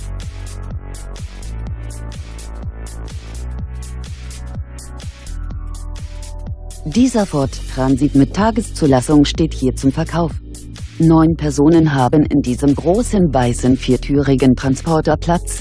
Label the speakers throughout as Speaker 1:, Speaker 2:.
Speaker 1: Dieser Ford Transit mit Tageszulassung steht hier zum Verkauf. 9 Personen haben in diesem großen weißen viertürigen Transporter Platz.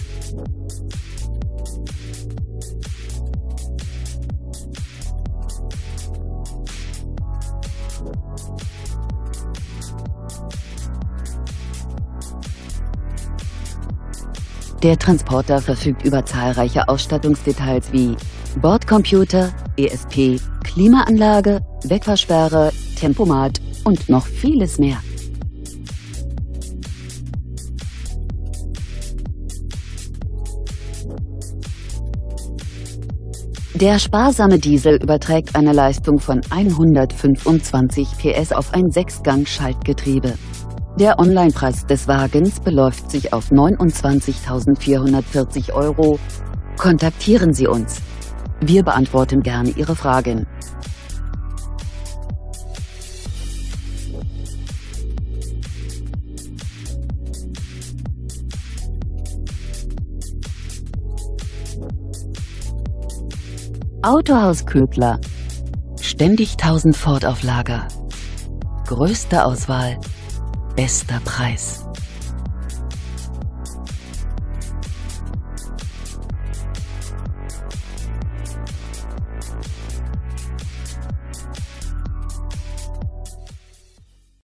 Speaker 1: Der Transporter verfügt über zahlreiche Ausstattungsdetails wie Bordcomputer, ESP, Klimaanlage, Wegfahrsperre, Tempomat und noch vieles mehr. Der sparsame Diesel überträgt eine Leistung von 125 PS auf ein 6-Gang-Schaltgetriebe. Der Onlinepreis des Wagens beläuft sich auf 29.440 €. Kontaktieren Sie uns. Wir beantworten gerne Ihre Fragen. Autohaus Ködler. Ständig 1000 Ford auf Lager. Größte Auswahl, bester Preis.